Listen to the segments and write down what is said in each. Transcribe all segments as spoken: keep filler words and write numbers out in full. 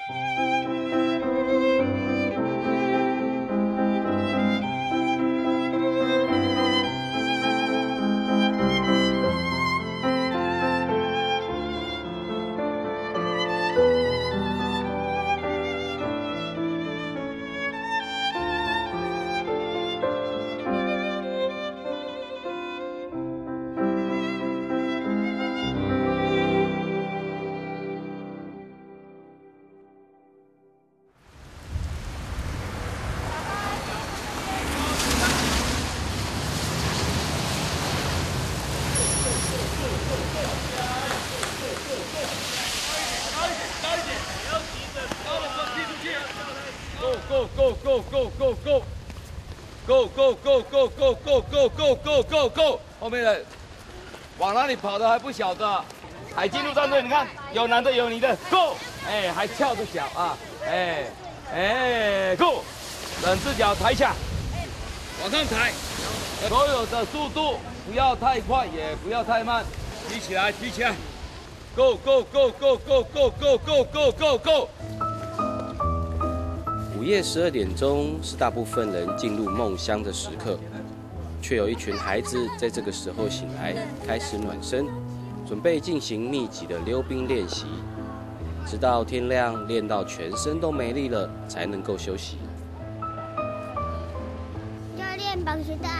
Go go go go go go go go go go go go go go go go go！ 后面的往哪里跑的还不晓得。海军陆战队，你看有男的有女的 ，Go！ 哎，还翘着脚啊，哎哎 Go！ 整只脚抬起来，往上抬，所有的速度不要太快，也不要太慢，提起来，提起来 ，Go go go go go go go go go go go！ 午夜十二点钟是大部分人进入梦乡的时刻，却有一群孩子在这个时候醒来，开始暖身，准备进行密集的溜冰练习，直到天亮，练到全身都没力了，才能够休息。 教练绑鞋带。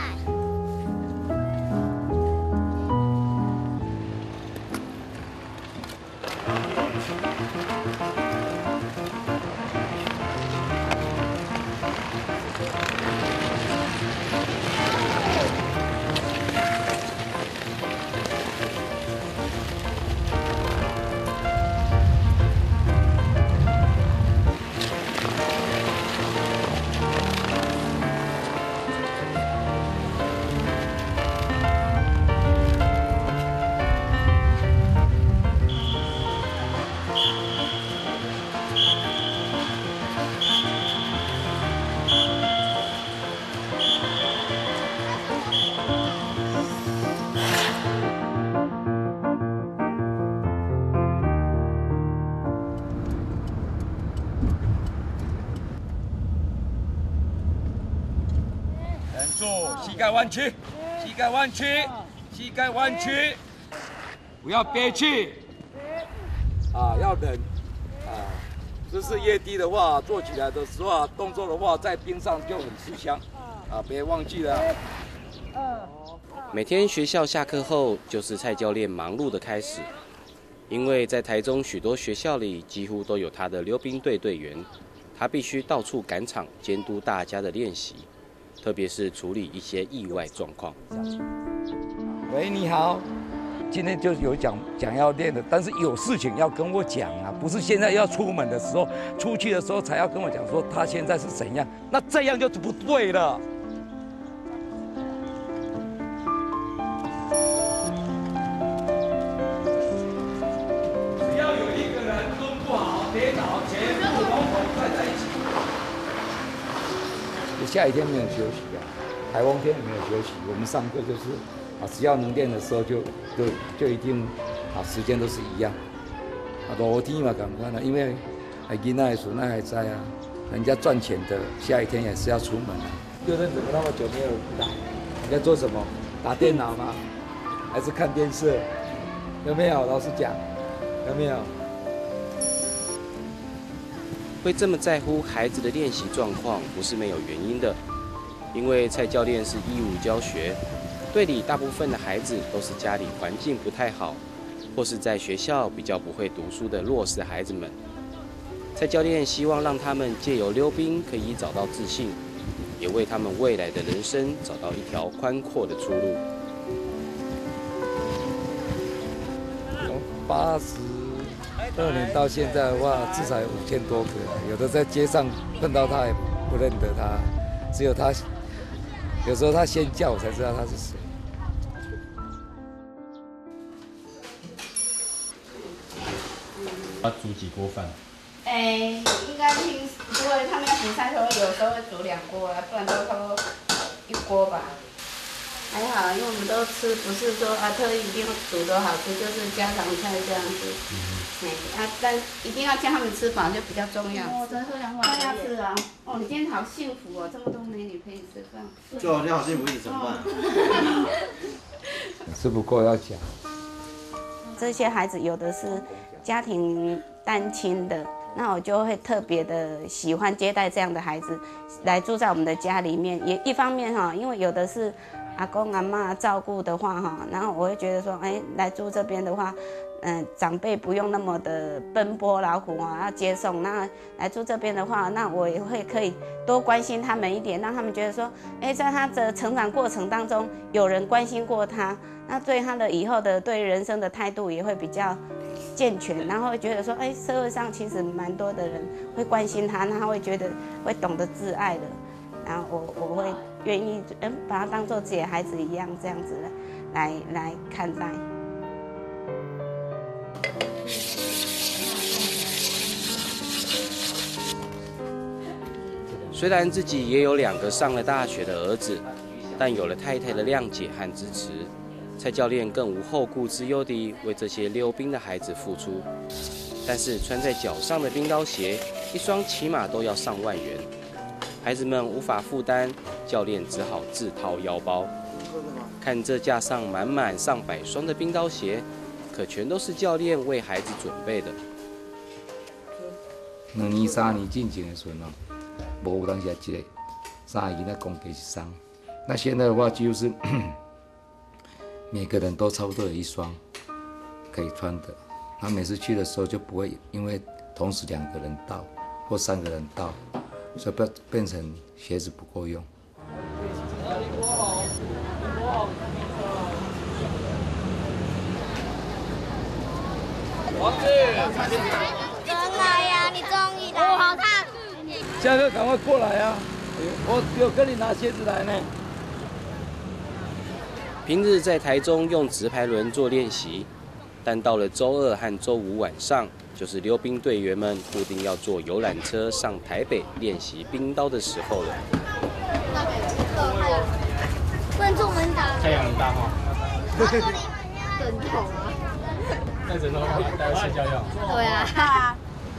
住，膝盖弯曲，膝盖弯曲，膝盖弯曲，不要憋气，啊，要忍，啊，姿势越低的话，做起来的时候啊，动作的话，在冰上就很吃香，啊，别忘记了。 每天学校下课后，就是蔡教练忙碌的开始，因为在台中许多学校里，几乎都有他的溜冰队队员，他必须到处赶场，监督大家的练习。 特别是处理一些意外状况。 喂，你好，今天就有讲讲要练的，但是有事情要跟我讲啊，不是现在要出门的时候，出去的时候才要跟我讲说他现在是怎样，那这样就不对了。 只要有一个人蹲不好、跌倒，全部龙头拽在一起。 下雨天没有休息啊，台风天也没有休息。我们上课就是啊，只要能练的时候就就就一定啊，时间都是一样。啊，露天嘛，赶快了，因为还囡仔孙仔还在啊，人家赚钱的，下雨天也是要出门啊。六任怎么那么久没有来？你在做什么？打电脑吗？还是看电视？有没有？老实讲，有没有？ 会这么在乎孩子的练习状况，不是没有原因的。因为蔡教练是义务教学，队里大部分的孩子都是家里环境不太好，或是在学校比较不会读书的弱势孩子们。蔡教练希望让他们借由溜冰可以找到自信，也为他们未来的人生找到一条宽阔的出路。 从八十。 二年到现在的话，至少有五千多个，有的在街上碰到他也不认得他，只有他，有时候他先叫我才知道他是谁。 要煮几锅饭？ 哎，应该平如果他们要煮菜的时候，有时候会煮两锅啊，不然都差不多一锅吧。还好，因为我们都吃，不是说啊特意一定煮多好吃，就是家常菜这样子。 哎，啊，但一定要叫他们吃饱就比较重要。 哦，真是两都要吃啊！哦，你今天好幸福哦，这么多美女陪你吃饭。 就好像好幸福一直盛饭。 吃不够要讲。 这些孩子有的是家庭单亲的，那我就会特别的喜欢接待这样的孩子来住在我们的家里面。也一方面哈，因为有的是阿公阿嬷照顾的话哈，然后我会觉得说，哎，来住这边的话，嗯、呃，长辈不用那么的奔波劳苦啊，要接送。那来住这边的话，那我也会可以多关心他们一点，让他们觉得说，哎，在他的成长过程当中，有人关心过他。那对他的以后的对人生的态度也会比较健全，然后会觉得说，哎，社会上其实蛮多的人会关心他，那他会觉得会懂得自爱的，然后我我会愿意嗯把他当做自己的孩子一样这样子来来看待。 虽然自己也有两个上了大学的儿子，但有了太太的谅解和支持。蔡教练更无后顾之忧地为这些溜冰的孩子付出，但是穿在脚上的冰刀鞋，一双起码都要上万元，孩子们无法负担，教练只好自掏腰包。看这架上满满上百双的冰刀鞋，可全都是教练为孩子准备的。 两年、三年进前的时候，无有当时一个三个囡仔公家一双，那现在的话几乎是。每个人都差不多有一双可以穿的，他每次去的时候就不会因为同时两个人到或三个人到，所以不变成鞋子不够用。 王子， 真来呀，你终于来！我好烫。 下课赶快过来啊！我有跟你拿鞋子来呢。 平日在台中用直排轮做练习，但到了周二和周五晚上，就是溜冰队员们固定要坐游览车上台北练习冰刀的时候了。 不能出门打。 太阳很大哈。 枕头啊。 带枕头干嘛？带睡觉用。 对啊。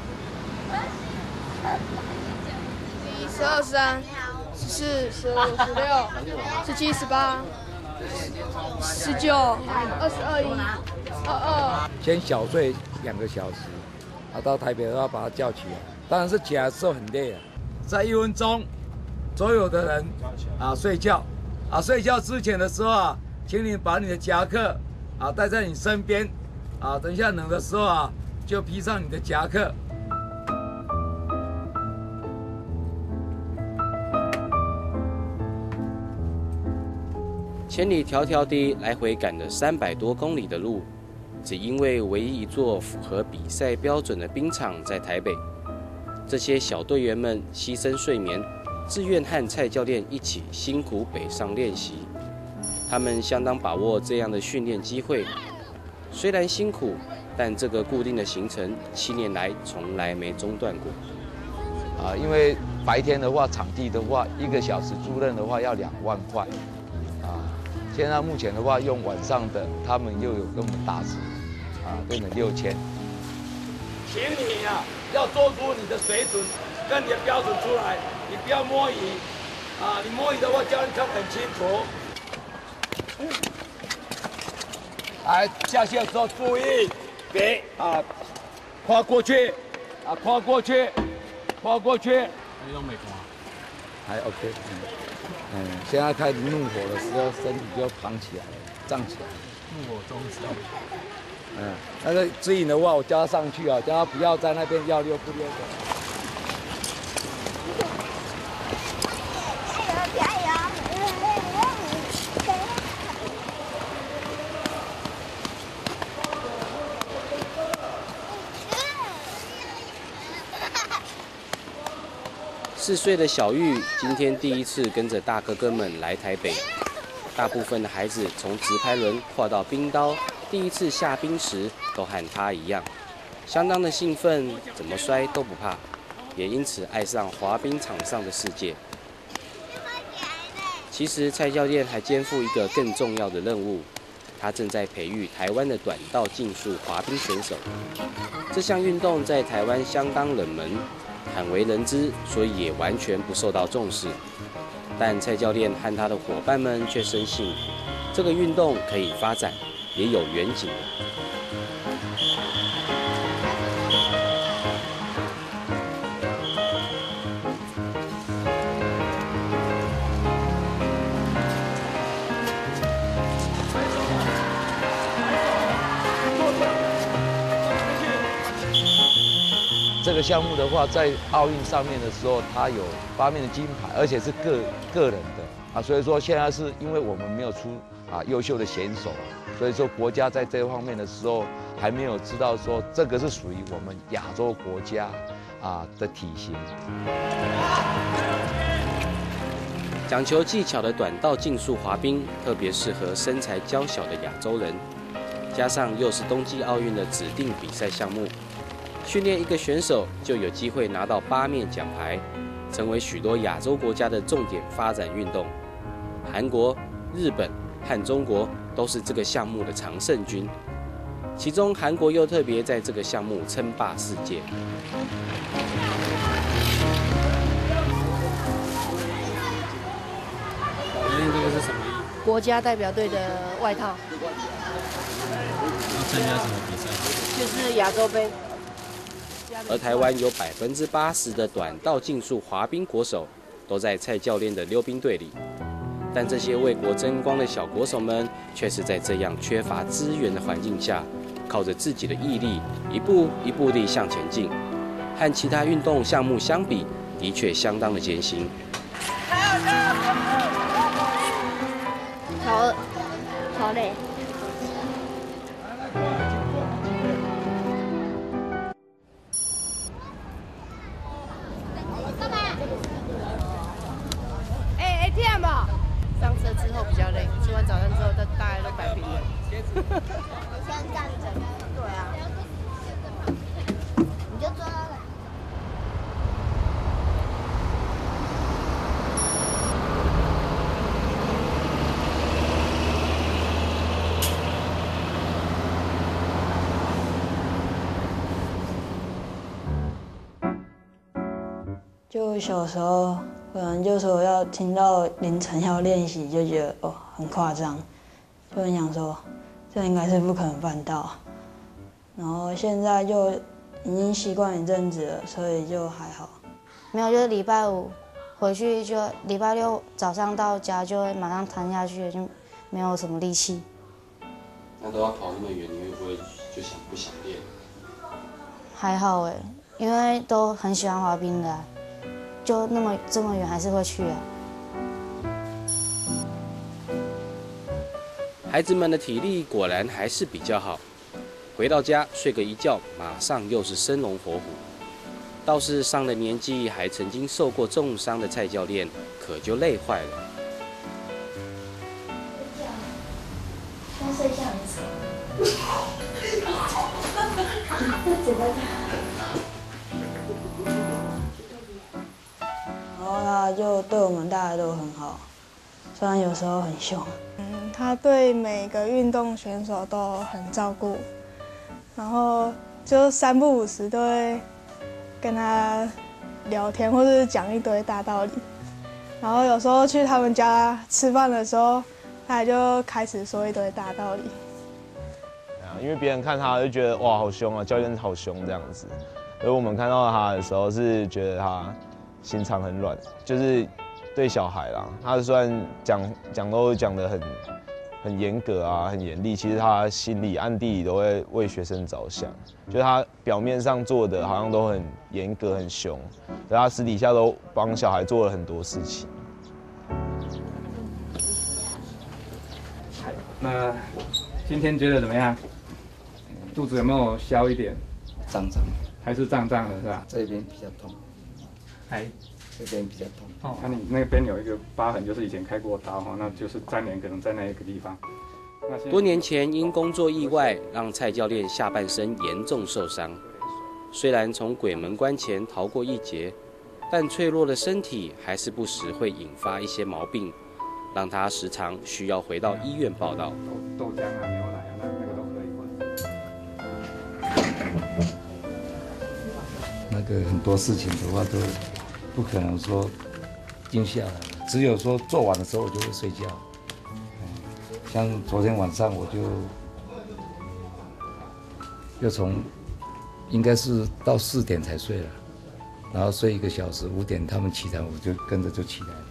十二、十三、十四、十五、十六、十七、十八。十九、二十二、一、二二， 先小睡两个小时，啊，到台北都要把他叫起来。当然是起来的时候很累啊，在一分钟，所有的人啊睡觉，啊睡觉之前的时候啊，请你把你的夹克啊带在你身边，啊等一下冷的时候啊就披上你的夹克。 千里迢迢地来回赶了三百多公里的路，只因为唯一一座符合比赛标准的冰场在台北。这些小队员们牺牲睡眠，自愿和蔡教练一起辛苦北上练习。他们相当把握这样的训练机会，虽然辛苦，但这个固定的行程七年来从来没中断过。 啊，因为白天的话，场地的话，一个小时租赁的话要两万块。现在目前的话，用晚上的，他们又有跟我们打折，啊，变成六千。 请你啊，要做出你的水准跟你的标准出来，你不要摸鱼，啊，你摸鱼的话，教练看得很清楚。来，下线的时候注意，别啊，跨过去，啊，跨过去，跨过去。 你用美国啊？ 还 OK， 嗯。嗯，现在开始怒火的时候，身体就胖起来了，胀起来。 怒火中烧。 嗯，那个指引的话，我叫他上去啊，叫他不要在那边要溜不溜的。 加油加油！ 四岁的小玉今天第一次跟着大哥哥们来台北，大部分的孩子从直排轮跨到冰刀，第一次下冰时都和他一样，相当的兴奋，怎么摔都不怕，也因此爱上滑冰场上的世界。其实蔡教练还肩负一个更重要的任务， 他正在培育台湾的短道竞速滑冰选手。这项运动在台湾相当冷门，罕为人知，所以也完全不受到重视。但蔡教练和他的伙伴们却深信，这个运动可以发展，也有远景的。 这个项目的话，在奥运上面的时候，它有八面的金牌，而且是个个人的啊，所以说现在是因为我们没有出啊优秀的选手，所以说国家在这方面的时候还没有知道说这个是属于我们亚洲国家啊的体型。 讲求技巧的短道竞速滑冰特别适合身材娇小的亚洲人，加上又是冬季奥运的指定比赛项目。训练一个选手就有机会拿到八面奖牌，成为许多亚洲国家的重点发展运动。韩国、日本和中国都是这个项目的常胜军，其中韩国又特别在这个项目称霸世界。 这个是什么衣服？ 国家代表队的外套。 要参加什么比赛？ 就是亚洲杯。 而台湾有百分之八十的短道竞速滑冰国手都在蔡教练的溜冰队里，但这些为国争光的小国手们，却是在这样缺乏资源的环境下，靠着自己的毅力，一步一步地向前进。和其他运动项目相比，的确相当的艰辛。 好，好累。 上车之后比较累，吃完早餐之后，大大概都摆平了。 先站着。对啊。你就坐到那。 就小时候。可能就说要听到凌晨要练习，就觉得哦很夸张，就很想说这应该是不可能办到。然后现在就已经习惯一阵子了，所以就还好。 没有，就是礼拜五回去就礼拜六早上到家就会马上瘫下去，就没有什么力气。 那都要跑那么远，你会不会就想不想练？ 还好哎，因为都很喜欢滑冰的、啊。就那么这么远还是会去啊。 孩子们的体力果然还是比较好，回到家睡个一觉，马上又是生龙活虎。倒是上了年纪还曾经受过重伤的蔡教练，可就累坏了。 先睡觉一次。怎么然后他就对我们大家都很好，虽然有时候很凶。 嗯，他对每个运动选手都很照顾，然后就三不五时都会跟他聊天，或是讲一堆大道理。然后有时候去他们家吃饭的时候，他就开始说一堆大道理。 因为别人看他就觉得哇好凶啊，教练好凶这样子，而我们看到他的时候是觉得他心肠很软，就是对小孩啦，他虽然讲讲都讲得很很严格啊，很严厉，其实他心里暗地里都会为学生着想，就是他表面上做的好像都很严格很凶，但他私底下都帮小孩做了很多事情。 那今天觉得怎么样？肚子有没有消一点？ 胀胀， 还是胀胀的是吧？ 这边比较痛。 哎， 这边比较痛。 哦，那、啊、你那边有一个疤痕，就是以前开过刀哈，那就是粘连可能在那一个地方。 多年前因工作意外，让蔡教练下半身严重受伤。虽然从鬼门关前逃过一劫，但脆弱的身体还是不时会引发一些毛病， 让他时常需要回到医院报到。 豆豆浆啊、牛奶啊，那那个都可以混。 那个很多事情的话都不可能说静下来，只有说做完的时候我就会睡觉。像昨天晚上我就又从应该是到四点才睡了，然后睡一个小时，五点他们起来我就跟着就起来了。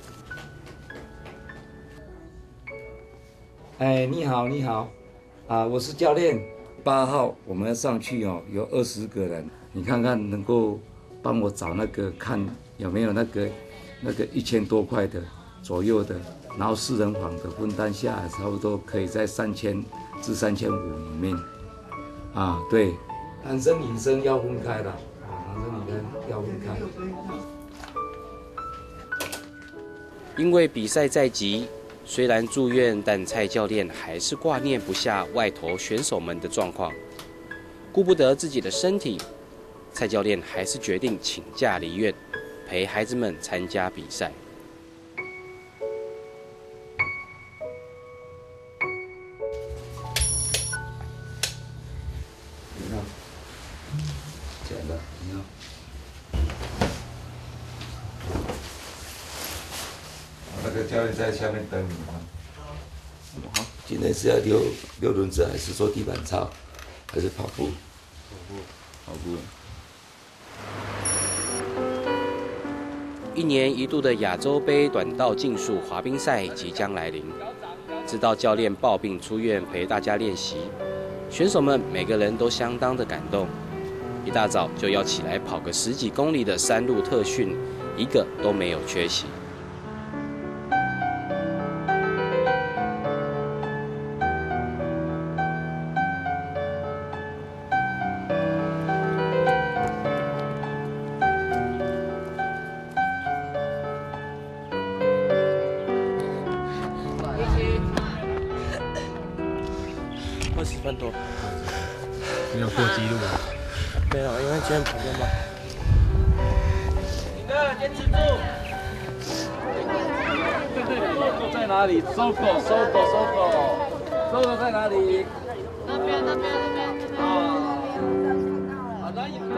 哎，你好，你好，啊，我是教练。八号我们要上去哦，有二十个人，你看看能够帮我找那个看有没有那个那个一千多块的左右的，然后四人房的分担下来，差不多可以在三千至三千五里面。啊，对，男生女生要分开的，啊，男生女生要分开。 因为比赛在即。虽然住院，但蔡教练还是挂念不下外头选手们的状况，顾不得自己的身体，蔡教练还是决定请假离院，陪孩子们参加比赛。 你好，捡的，你好。那个教练在下面等你吗？好，今天是要溜溜轮子，还是做地板操，还是跑步？跑步，跑步。 一年一度的亚洲杯短道竞速滑冰赛即将来临，知道教练抱病出院陪大家练习，选手们每个人都相当的感动。一大早就要起来跑个十几公里的山路特训，一个都没有缺席。 二十分多， 没有破纪录啊？ 没有，因为今天跑得慢。 你的坚持住。对对，搜狗在哪里？搜狗，搜狗，搜狗，搜狗在哪里？ 那边，那边，那边，那边。 啊，好的，一个。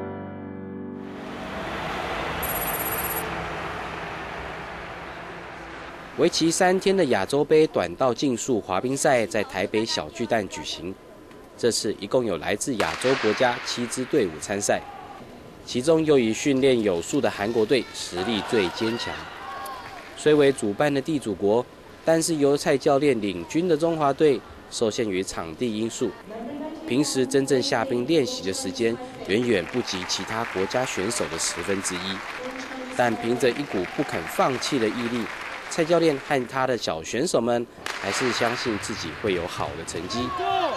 为期三天的亚洲杯短道竞速滑冰赛在台北小巨蛋举行。这次一共有来自亚洲国家七支队伍参赛，其中又以训练有素的韩国队实力最坚强。虽为主办的地主国，但是由蔡教练领军的中华队受限于场地因素，平时真正下冰练习的时间远远不及其他国家选手的十分之一。但凭着一股不肯放弃的毅力，蔡教练和他的小选手们还是相信自己会有好的成绩。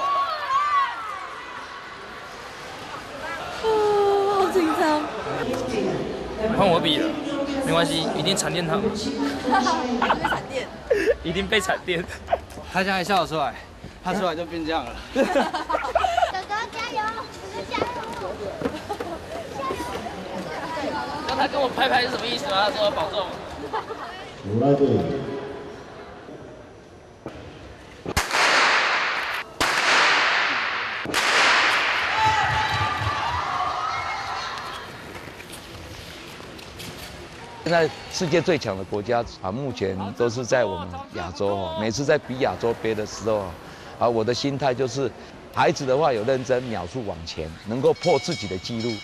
哦，好紧张。 换我比了，没关系，一定惨电他们。 被惨电。 一定被惨电。 他现在笑得出来，他出来就变这样了。 哥哥加油！哥哥加油！ 刚才跟我拍拍是什么意思啊？他说保重。 我来队。 现在世界最强的国家啊，目前都是在我们亚洲哦。每次在比亚洲杯的时候啊，我的心态就是，孩子的话有认真，秒数往前，能够破自己的纪录。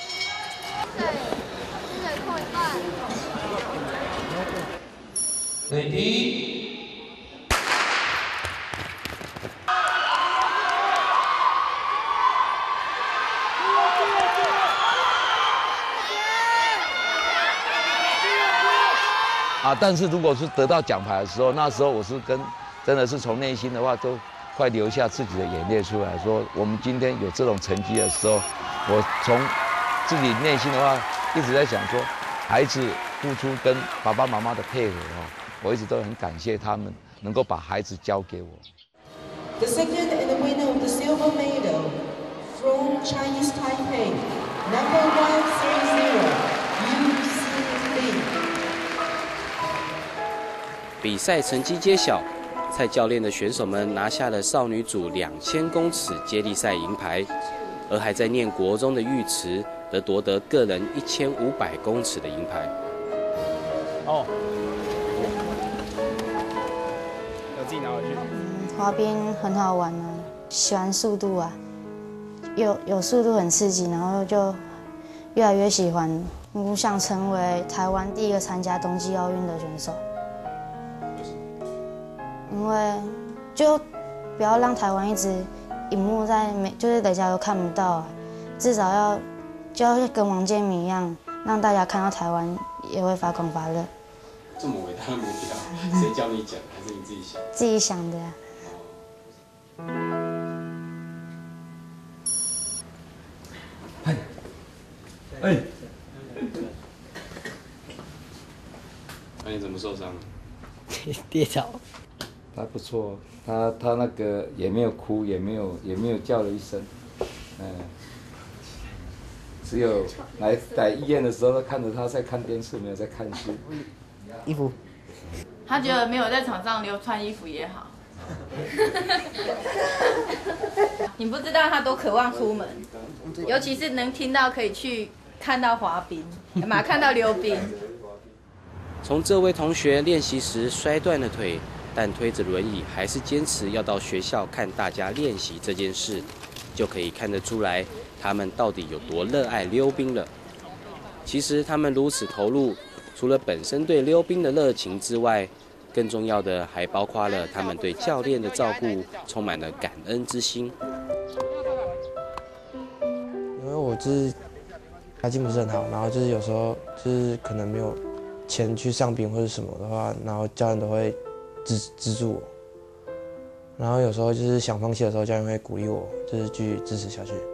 Ready。 啊，但是如果是得到奖牌的时候，那时候我是跟真的是从内心的话都快流下自己的眼泪出来，说我们今天有这种成绩的时候，我从自己内心的话一直在想说，孩子付出跟爸爸妈妈的配合哦，我一直都很感谢他们能够把孩子交给我。 The second and the winner of the silver medal from Chinese Taipei, number one three zero, Yu Xin Li. 比赛成绩揭晓，蔡教练的选手们拿下了少女组两千公尺接力赛银牌，而还在念国中的玉池则夺得个人一千五百公尺的银牌。 哦，要自己拿回去。 嗯，滑冰很好玩啊，喜欢速度啊，有有速度很刺激，然后就越来越喜欢。我想成为台湾第一个参加冬季奥运的选手。因为就不要让台湾一直荧幕在每就是大家都看不到啊，至少要就要跟王建民一样，让大家看到台湾也会发光发热。 这么伟大的目标，谁教你讲，还是你自己想？ 自己想的呀。 哎，哎， 那你怎么受伤了？ 跌倒。 他不错，他他那个也没有哭，也没有也没有叫了一声，嗯，只有来来医院的时候，看着他在看电视，没有在看书。 衣服。 他觉得没有在场上留穿衣服也好。你不知道他多渴望出门，尤其是能听到可以去看到滑冰，嘛看到溜冰。 从这位同学练习时摔断了腿，但推着轮椅还是坚持要到学校看大家练习这件事，就可以看得出来他们到底有多热爱溜冰了。其实他们如此投入，除了本身对溜冰的热情之外，更重要的还包括了他们对教练的照顾充满了感恩之心。 因为我就是家境不是很好，然后就是有时候就是可能没有钱去上冰或者什么的话，然后教练都会资资助我，然后有时候就是想放弃的时候，教练会鼓励我，就是继续支持下去。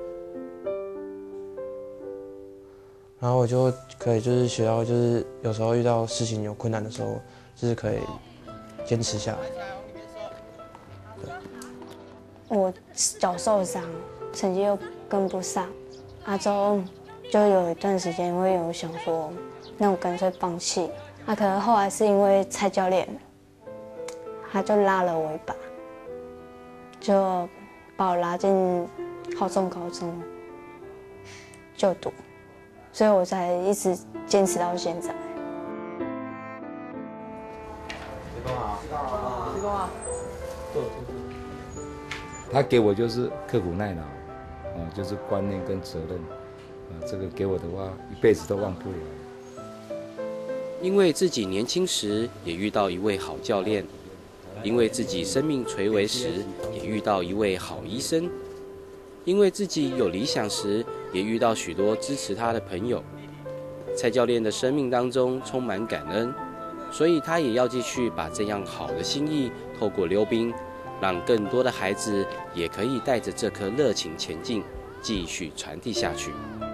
然后我就可以就是学到，就是有时候遇到事情有困难的时候，就是可以坚持下来。 我脚受伤，成绩又跟不上，啊之后就有一段时间会有想说，那我干脆放弃。啊，可能后来是因为蔡教练，他就拉了我一把，就把我拉进浩中高中就读。所以我才一直坚持到现在。 他给我就是刻苦耐劳，啊，就是观念跟责任，啊，这个给我的话一辈子都忘不了。 因为自己年轻时也遇到一位好教练，因为自己生命垂危时也遇到一位好医生。因为自己有理想时，也遇到许多支持他的朋友。蔡教练的生命当中充满感恩，所以他也要继续把这样好的心意透过溜冰，让更多的孩子也可以带着这颗热情前进，继续传递下去。